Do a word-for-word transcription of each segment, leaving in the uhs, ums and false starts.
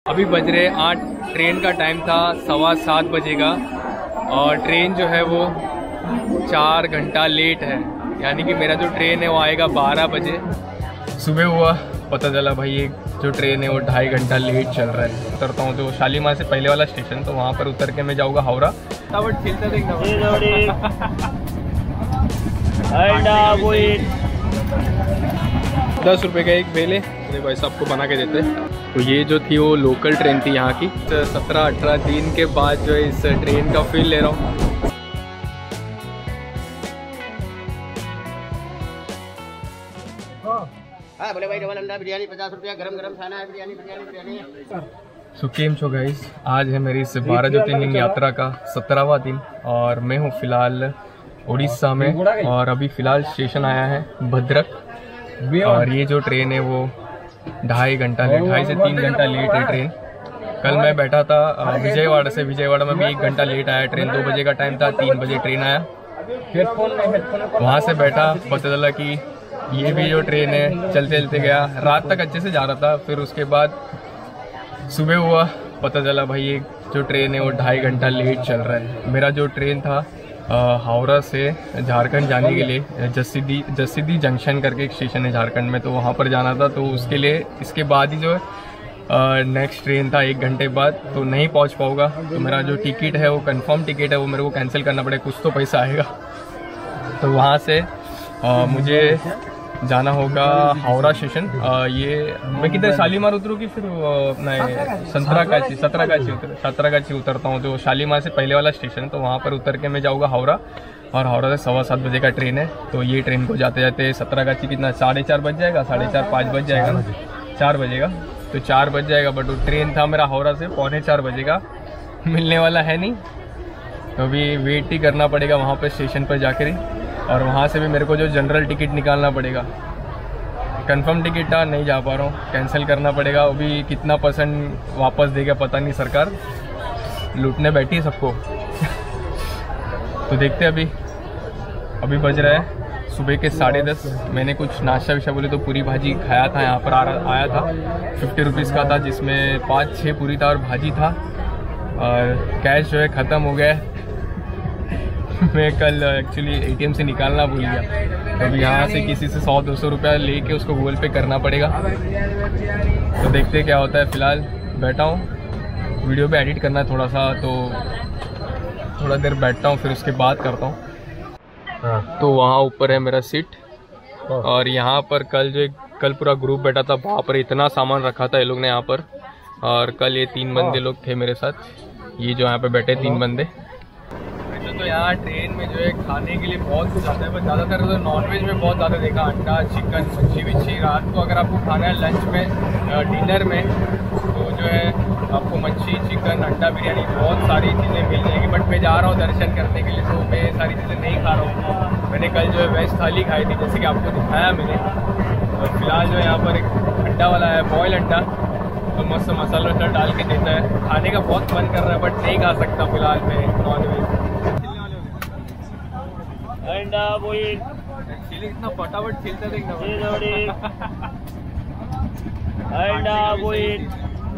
अभी बज रहे आठ। ट्रेन का टाइम था सवा सात बजे का और ट्रेन जो है वो चार घंटा लेट है। यानी कि मेरा जो ट्रेन है वो आएगा बारह बजे। सुबह हुआ पता चला भाई ये जो ट्रेन है वो ढाई घंटा लेट चल रहा है। उतरता हूँ तो शालीमार से पहले वाला स्टेशन, तो वहाँ पर उतर के मैं जाऊँगा हावड़ा। दस रुपये का एक बेले देखो ऐसा आपको बना के देते। तो ये जो थी वो लोकल ट्रेन थी यहाँ की। सत्रह अठारह दिन के बाद जो है इस ट्रेन का फील ले रहा हूँ। हाँ बोले भाई डबल अंडा बिरयानी पचास रुपया, गरम गरम खाना है, बिरयानी बिरयानी बिरयानी। सो केम छो गाइस, आज है मेरी इस बारह ज्योतिर्लिंग यात्रा का सत्रहवां दिन और मैं हूँ फिलहाल उड़ीसा में। और अभी फिलहाल स्टेशन आया है भद्रक और ये जो ट्रेन है वो ढाई घंटा लेट, ढाई से तीन घंटा लेट है ट्रेन। कल मैं बैठा था विजयवाड़ा से, विजयवाड़ा में भी एक घंटा लेट आया ट्रेन। दो बजे का टाइम था, तीन बजे ट्रेन आया। वहाँ से बैठा, पता चला कि ये भी जो ट्रेन है चलते चलते गया। रात तक अच्छे से जा रहा था, फिर उसके बाद सुबह हुआ पता चला भाई ये जो ट्रेन है वो ढाई घंटा लेट चल रहा है। मेरा जो ट्रेन था हावड़ा से झारखंड जाने के लिए, जसीदी जसीदी जंक्शन करके एक स्टेशन है झारखंड में, तो वहाँ पर जाना था। तो उसके लिए इसके बाद ही जो है नेक्स्ट ट्रेन था एक घंटे बाद, तो नहीं पहुँच पाऊँगा। तो मेरा जो टिकट है वो कंफर्म टिकट है वो मेरे को कैंसिल करना पड़ेगा, कुछ तो पैसा आएगा। तो वहाँ से आ, मुझे जाना होगा हावड़ा स्टेशन। ये मैं किधर शालीमार उतरूँ कि फिर अपना संतरागाछी सतरागाछी उतर सतरागाछी उतरता हूँ। तो शालीमार से पहले वाला स्टेशन, तो वहाँ पर उतर के मैं जाऊँगा हावड़ा। और हावड़ा से सवा सात बजे का ट्रेन है। तो ये ट्रेन को जाते जाते सतरागाछी कितना साढ़े चार बज जाएगा, साढ़े चार पाँच बज जाएगा ना, चार बजेगा। तो चार बज जाएगा, बट वो ट्रेन था मेरा हावड़ा से पौने चार बजे का, मिलने वाला है नहीं। तो अभी वेट ही करना पड़ेगा वहाँ पर स्टेशन पर जाकर ही। और वहाँ से भी मेरे को जो जनरल टिकट निकालना पड़ेगा। कंफर्म टिकट था, नहीं जा पा रहा हूँ, कैंसिल करना पड़ेगा। अभी कितना परसेंट वापस देगा पता नहीं, सरकार लूटने बैठी है सबको। तो देखते अभी अभी बज रहा है सुबह के साढ़े दस। मैंने कुछ नाश्ता विशा बोले तो पूरी भाजी खाया था, यहाँ पर आ आया था। फिफ्टी रुपीज़ का था, जिसमें पाँच छः पूरी था और भाजी था। और कैश जो है ख़त्म हो गया है। मैं कल एक्चुअली एटीएम से निकालना भूल गया। अब यहाँ से किसी से सौ दो सौ रुपया लेके उसको गूगल पे करना पड़ेगा। तो देखते क्या होता है। फ़िलहाल बैठा हूँ, वीडियो पे एडिट करना है थोड़ा सा, तो थोड़ा देर बैठता हूँ, फिर उसके बाद करता हूँ। तो वहाँ ऊपर है मेरा सीट। और यहाँ पर कल जो एक कल पूरा ग्रुप बैठा था, वहाँ पर इतना सामान रखा था ये लोग ने यहाँ पर। और कल ये तीन बंदे लोग थे मेरे साथ, ये जो यहाँ पे बैठे तीन बंदे। तो यहाँ ट्रेन में जो है खाने के लिए बहुत कुछ आता है, पर ज़्यादातर तो नॉनवेज में बहुत ज़्यादा देखा, अंडा चिकन मच्छी विच्छी। रात को अगर आपको खाना है लंच में डिनर में, तो जो है आपको मच्छी चिकन अंडा बिरयानी बहुत सारी चीज़ें मिल जाएगी। बट मैं जा रहा हूँ दर्शन करने के लिए, तो मैं सारी चीज़ें नहीं खा रहा हूँ। मैंने कल जो है वेज थाली खाई थी, जैसे कि आपको दिखाया मैंने। और फिलहाल जो है यहाँ पर एक अंडा वाला है, बॉयल अंडा, तो मस्त मसाला वसाला डाल के देता है। खाने का बहुत मन कर रहा है, बट नहीं खा सकता फिलहाल मैं नॉनवेज। अंडा बॉईल चिली इतना फटाफट खिलता देखना। अंडा बॉईल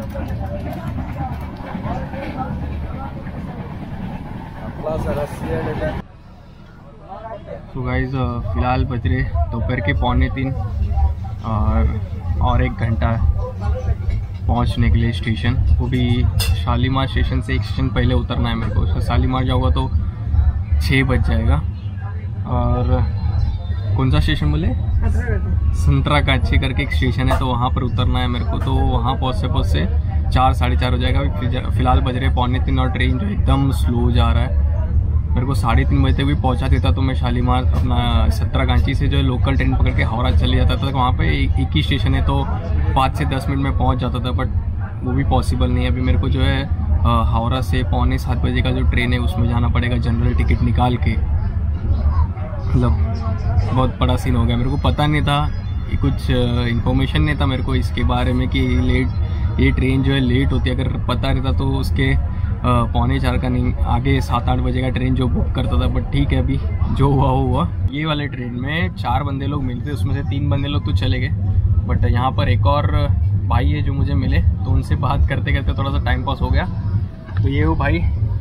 तो गाइस फिलहाल बज रहे दोपहर के पौने तीन और और एक घंटा पहुंचने के लिए स्टेशन। वो भी शालीमार स्टेशन से एक स्टेशन पहले उतरना है मेरे को। शालीमार जाऊँगा तो छः बज जाएगा। और कौन सा स्टेशन बोले, संतरागाछी करके एक स्टेशन है, तो वहाँ पर उतरना है मेरे को। तो वहाँ पहुँचते पहुँचते चार साढ़े चार हो जाएगा। फिलहाल बज रहे पौने तीन और ट्रेन जो एकदम स्लो जा रहा है। मेरे को साढ़े तीन बजे तक भी पहुँचा देता तो मैं शालीमार अपना सतरागाछी से जो है लोकल ट्रेन पकड़ के हावड़ा चले जाता था। वहाँ पे एक, एक ही स्टेशन है, तो पाँच से दस मिनट में पहुँच जाता था, बट वो भी पॉसिबल नहीं है। अभी मेरे को जो है हावड़ा से पौने सात बजे का जो ट्रेन है उसमें जाना पड़ेगा जनरल टिकट निकाल के। मतलब बहुत बड़ा सीन हो गया। मेरे को पता नहीं था, कुछ इन्फॉर्मेशन नहीं था मेरे को इसके बारे में कि लेट ये ट्रेन जो है लेट होती है। अगर पता नहीं था तो उसके पौने चार का नहीं, आगे सात आठ बजे का ट्रेन जो बुक करता था। बट ठीक है, अभी जो हुआ वो हुआ। ये वाले ट्रेन में चार बंदे लोग मिलते, उसमें से तीन बंदे लोग तो चले गए, बट यहाँ पर एक और भाई है जो मुझे मिले, तो उनसे बात करते करते थोड़ा सा टाइम पास हो गया। तो ये वो भाई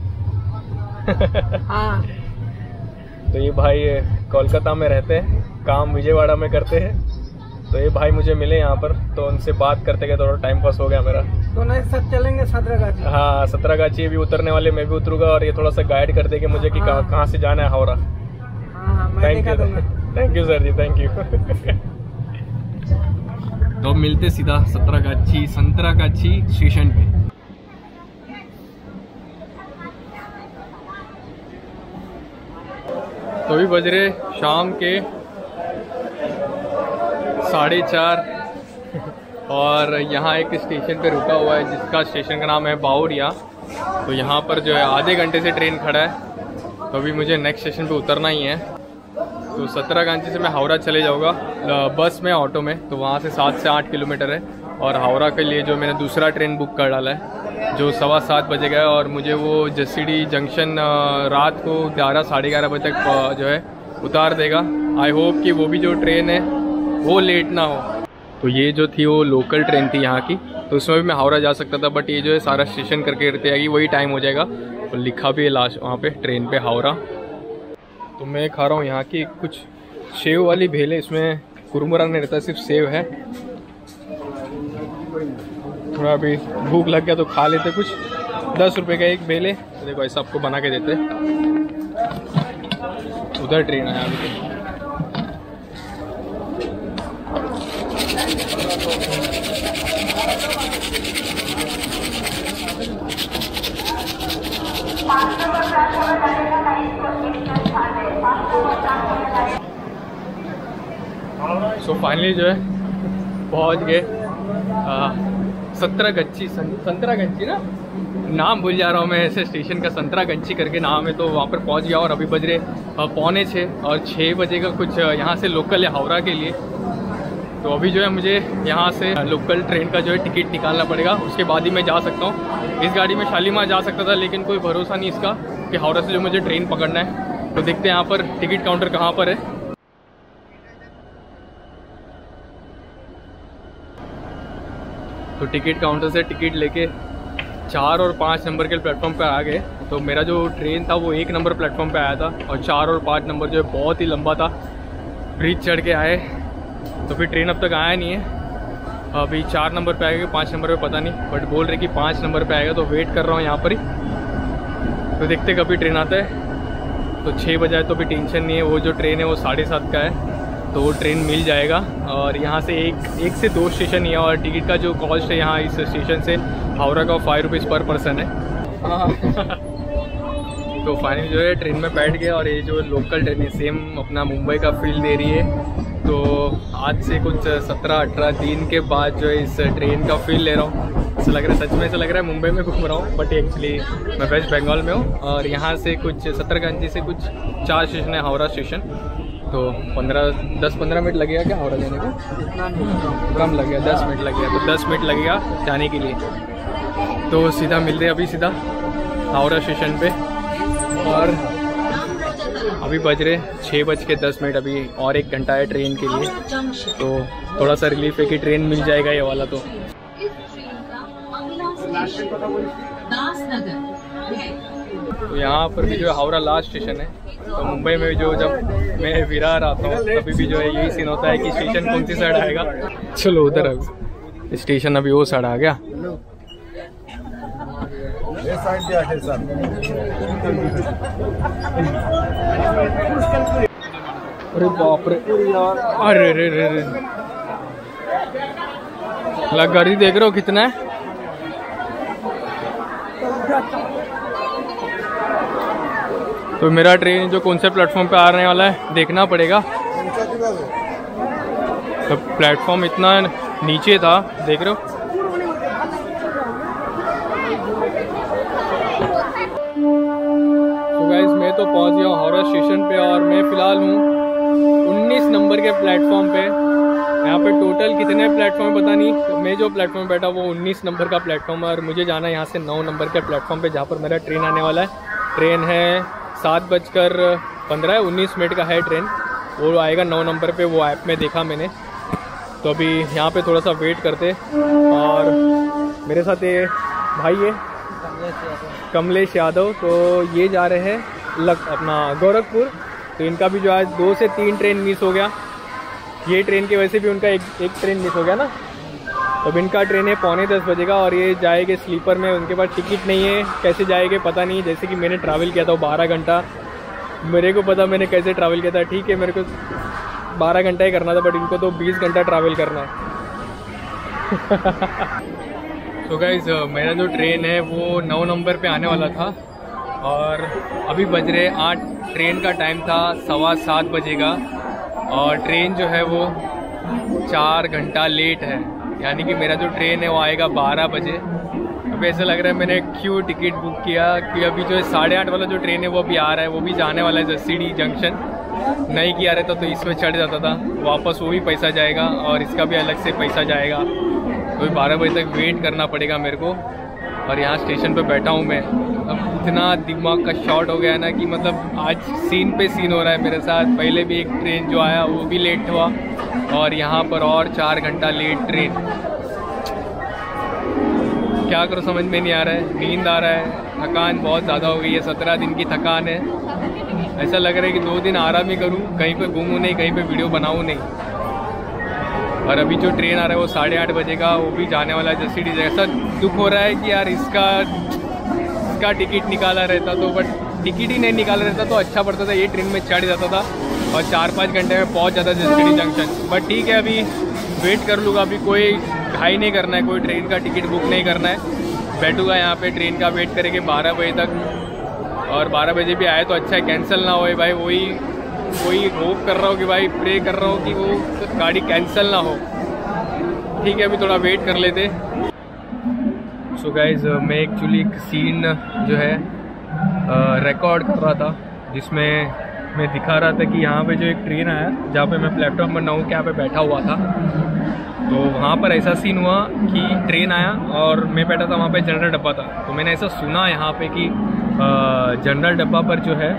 हाँ। तो ये भाई कोलकाता में रहते हैं, काम विजयवाड़ा में करते हैं। तो ये भाई मुझे मिले यहाँ पर, तो उनसे बात करते करते थोड़ा टाइम पास हो गया मेरा। दोनों एक साथ चलेंगे सतरागाछी। हाँ, सतरागाछी भी उतरने वाले, मैं भी उतरूंगा और ये थोड़ा सा गाइड कर देंगे मुझे कि हाँ। कहाँ से जाना है हावड़ा। हाँ, मैं थैंक दिखा यू, दूंगा। Thank you sir ji, thank you. तो मिलते सीधा सतरागाछी संतरागाछी स्टेशन पे। तो अभी बज रहे शाम के साढ़े चार और यहाँ एक स्टेशन पे रुका हुआ है जिसका स्टेशन का नाम है बावरिया। तो यहाँ पर जो है आधे घंटे से ट्रेन खड़ा है, तो अभी मुझे नेक्स्ट स्टेशन पे उतरना ही है। तो सतरागाछी से मैं हावड़ा चले जाऊँगा बस में, ऑटो में। तो वहाँ से सात से आठ किलोमीटर है, और हावड़ा के लिए जो मैंने दूसरा ट्रेन बुक कर डाला है जो सवा सात बजे का है, और मुझे वो जसीडी जंक्शन रात को ग्यारह साढ़े ग्यारह बजे तक जो है उतार देगा। आई होप कि वो भी जो ट्रेन है वो लेट ना हो। तो ये जो थी वो लोकल ट्रेन थी यहाँ की, तो उसमें भी मैं हावड़ा जा सकता था, बट ये जो है सारा स्टेशन करके रहते आएगी, वही टाइम हो जाएगा। तो लिखा भी है लास्ट वहाँ पे ट्रेन पे हावड़ा। तो मैं खा रहा हूँ यहाँ की कुछ सेव वाली भेल है, इसमें कुरमुरा नहीं रहता, सिर्फ सेव है। थोड़ा अभी भूख लग गया तो खा लेते कुछ। दस रुपए का एक भेल है, तो देखो ऐसा आपको बना के देते। उधर ट्रेन आया अभी तो। सो so फाइनली जो है पहुंच गए सतरागाछी। संतरागाछी ना नाम भूल जा रहा हूँ मैं, ऐसे स्टेशन का संतरागाछी करके नाम है। तो वहाँ पर पहुँच गया और अभी बज रहे पौने छः और छः बजे का कुछ यहाँ से लोकल है हावड़ा के लिए। तो अभी जो है मुझे यहाँ से लोकल ट्रेन का जो है टिकट निकालना पड़ेगा, उसके बाद ही मैं जा सकता हूँ। इस गाड़ी में शालीमार जा सकता था, लेकिन कोई भरोसा नहीं इसका कि हावड़ा से जो मुझे ट्रेन पकड़ना है। तो देखते हैं यहाँ पर टिकट काउंटर कहाँ पर है। तो टिकट काउंटर से टिकट लेके चार और पाँच नंबर के प्लेटफॉर्म पे आ गए। तो मेरा जो ट्रेन था वो एक नंबर प्लेटफॉर्म पे आया था, और चार और पाँच नंबर जो है बहुत ही लंबा था। ब्रिज चढ़ के आए, तो फिर ट्रेन अब तक आया नहीं है। अभी चार नंबर पे आएगा, पाँच नंबर पे पता नहीं, बट बोल रहे कि पाँच नंबर पे आएगा। तो वेट कर रहा हूँ यहाँ पर ही, तो देखते कभी ट्रेन आता है। तो छः बजे तो भी टेंशन नहीं है, वो जो ट्रेन है वो साढ़े सात का है, तो वो ट्रेन मिल जाएगा। और यहाँ से एक एक से दो स्टेशन ही है, और टिकट का जो कॉस्ट है यहाँ इस स्टेशन से हावड़ा का फाइव रुपीज़ पर पर्सन है। तो फाइनली जो है ट्रेन में बैठ गया, और ये जो लोकल ट्रेन है सेम अपना मुंबई का फील दे रही है। तो आज से कुछ सत्रह अठारह दिन के बाद जो है इस ट्रेन का फील ले रहा हूँ। ऐसा लग रहा है, सच में ऐसा लग रहा है मुंबई में घूम रहा हूँ, बट एक्चुअली मैं वेस्ट बंगाल में हूँ। और यहाँ से कुछ सतरगंज से कुछ चार स्टेशन है हावड़ा स्टेशन। तो पंद्रह दस पंद्रह मिनट लगेगा क्या हावड़ा जाने को? कम लग गया, दस मिनट लग गया। तो दस मिनट लगेगा जाने के लिए। तो सीधा मिलते हैं अभी सीधा हावड़ा स्टेशन पे। और अभी बज रहे छः बज के दस मिनट, अभी और एक घंटा है ट्रेन के लिए। तो थोड़ा सा रिलीफ है कि ट्रेन मिल जाएगा ये वाला। तो तो यहाँ पर भी जो है हावड़ा लास्ट स्टेशन है। तो मुंबई में जो जब मैं विरार आता हूँ तभी भी जो है यही सीन होता है कि स्टेशन कौन सी साइड आएगा। चलो उधर अभी स्टेशन अभी वो साइड आ गया। अरे बाप रे, अरे रे रे रे, गाड़ी देख रहे हो कितना है? तो मेरा ट्रेन जो कौन से प्लेटफॉर्म पे आने वाला है देखना पड़ेगा। तो प्लेटफॉर्म इतना नीचे था, देख रहे हो। तो गाइस मैं तो पहुंच गया हूँ हावड़ा स्टेशन पे, और मैं फ़िलहाल हूँ उन्नीस नंबर के प्लेटफॉर्म पे। यहाँ पे टोटल कितने प्लेटफॉर्म पता नहीं, तो मैं जो प्लेटफॉर्म बैठा वो उन्नीस नंबर का प्लेटफॉर्म है, और मुझे जाना है यहाँ से नौ नंबर के प्लेटफॉर्म पे, जहाँ पर मेरा ट्रेन आने वाला है। ट्रेन है सात बजकर पंद्रह उन्नीस मिनट का है ट्रेन, वो आएगा नौ नंबर पे, वो ऐप में देखा मैंने। तो अभी यहाँ पे थोड़ा सा वेट करते। और मेरे साथ ये भाई है कमलेश यादव, तो ये जा रहे हैं लक अपना गोरखपुर। तो इनका भी जो आज दो से तीन ट्रेन मिस हो गया, ये ट्रेन की वजह से भी उनका एक एक ट्रेन मिस हो गया ना। अब इनका ट्रेन है पौने दस बजे का और ये जाएंगे स्लीपर में, उनके पास टिकट नहीं है, कैसे जाएंगे पता नहीं। जैसे कि मैंने ट्रैवल किया था वो बारह घंटा, मेरे को पता मैंने कैसे ट्रैवल किया था। ठीक है मेरे को बारह घंटा ही करना था, बट इनको तो बीस घंटा ट्रैवल करना है। तो गाइस मेरा जो ट्रेन है वो नौ नंबर पे आने वाला था और अभी बज रहे आठ। ट्रेन का टाइम था सवा सात बजे का और ट्रेन जो है वो चार घंटा लेट है। यानी कि मेरा जो ट्रेन है वो आएगा बारह बजे। अभी ऐसा लग रहा है मैंने क्यों टिकट बुक किया कि अभी जो है साढ़े आठ वाला जो ट्रेन है वो अभी आ रहा है, वो भी जाने वाला है जसीडी जंक्शन। नहीं किया रहता तो इसमें चढ़ जाता था, वापस वो भी पैसा जाएगा और इसका भी अलग से पैसा जाएगा। तो बारह बजे तक वेट करना पड़ेगा मेरे को। और यहाँ स्टेशन पे बैठा हूँ मैं, अब इतना दिमाग का शॉट हो गया ना कि मतलब आज सीन पे सीन हो रहा है मेरे साथ। पहले भी एक ट्रेन जो आया वो भी लेट हुआ और यहाँ पर और चार घंटा लेट ट्रेन। क्या करो समझ में नहीं आ रहा है, नींद आ रहा है, थकान बहुत ज़्यादा हो गई है। सत्रह दिन की थकान है, ऐसा लग रहा है कि दो दिन आराम ही करूँ, कहीं पे घूमूँ नहीं, कहीं पे वीडियो बनाऊँ नहीं। और अभी जो ट्रेन आ रहा है वो साढ़े आठ बजे का, वो भी जाने वाला है जसीडी। ऐसा दुख हो रहा है कि यार इसका इसका टिकट निकाला रहता तो, बट टिकट ही नहीं निकाला रहता तो अच्छा पड़ता था, ये ट्रेन में चढ़ जाता था और चार पाँच घंटे में पहुंच जाता जसीडी जंक्शन। बट ठीक है अभी वेट कर लूँगा, अभी कोई घाई नहीं करना है, कोई ट्रेन का टिकट बुक नहीं करना है। बैठूँगा यहाँ पे ट्रेन का वेट करेंगे बारह बजे तक। और बारह बजे भी आए तो अच्छा है, कैंसिल ना होए भाई। वही वही होप कर रहा हूँ कि भाई प्रे कर रहा हूँ कि वो गाड़ी कैंसिल ना हो। ठीक है अभी थोड़ा वेट कर लेते। सो गाइज मैं एक्चुअली एक सीन जो है रिकॉर्ड कर रहा था, जिसमें मैं दिखा रहा था कि यहाँ पे जो एक ट्रेन आया जहाँ पे मैं प्लेटफॉर्म पर नौ के यहाँ पे बैठा हुआ था। तो वहाँ पर ऐसा सीन हुआ कि ट्रेन आया और मैं बैठा था वहाँ पे जनरल डब्बा था। तो मैंने ऐसा सुना यहाँ पे कि जनरल डब्बा पर जो है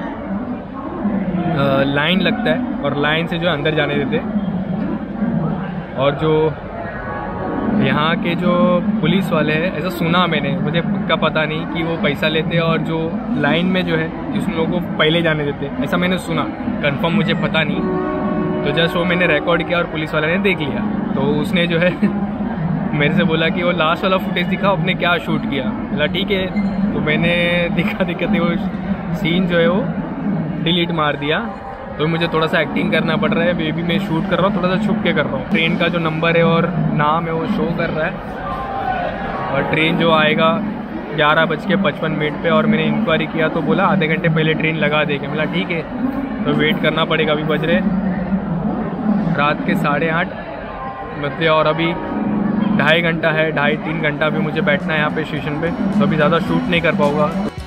लाइन लगता है और लाइन से जो अंदर जाने देते। और जो यहाँ के जो पुलिस वाले हैं, ऐसा सुना मैंने, मुझे पक्का पता नहीं कि वो पैसा लेते और जो लाइन में जो है जिस लोगों को पहले जाने देते, ऐसा मैंने सुना, कंफर्म मुझे पता नहीं। तो जस्ट वो मैंने रिकॉर्ड किया और पुलिस वाले ने देख लिया। तो उसने जो है मेरे से बोला कि वो लास्ट वाला फुटेज दिखा, आपने क्या शूट किया। बोला ठीक है। तो मैंने दिखा दिखाते वो सीन जो है वो डिलीट मार दिया। तो मुझे थोड़ा सा एक्टिंग करना पड़ रहा है, बेबी मैं शूट कर रहा हूँ, थोड़ा सा छुप के कर रहा हूँ। ट्रेन का जो नंबर है और नाम है वो शो कर रहा है। और ट्रेन जो आएगा ग्यारह बज के पचपन मिनट पर। और मैंने इंक्वायरी किया तो बोला आधे घंटे पहले ट्रेन लगा देंगे। बोला ठीक है, तो वेट करना पड़ेगा। अभी बज रहे रात के साढ़े आठ बजे और अभी ढाई घंटा है, ढाई तीन घंटा भी मुझे बैठना है यहाँ पे स्टेशन पे। तो अभी ज़्यादा शूट नहीं कर पाऊँगा।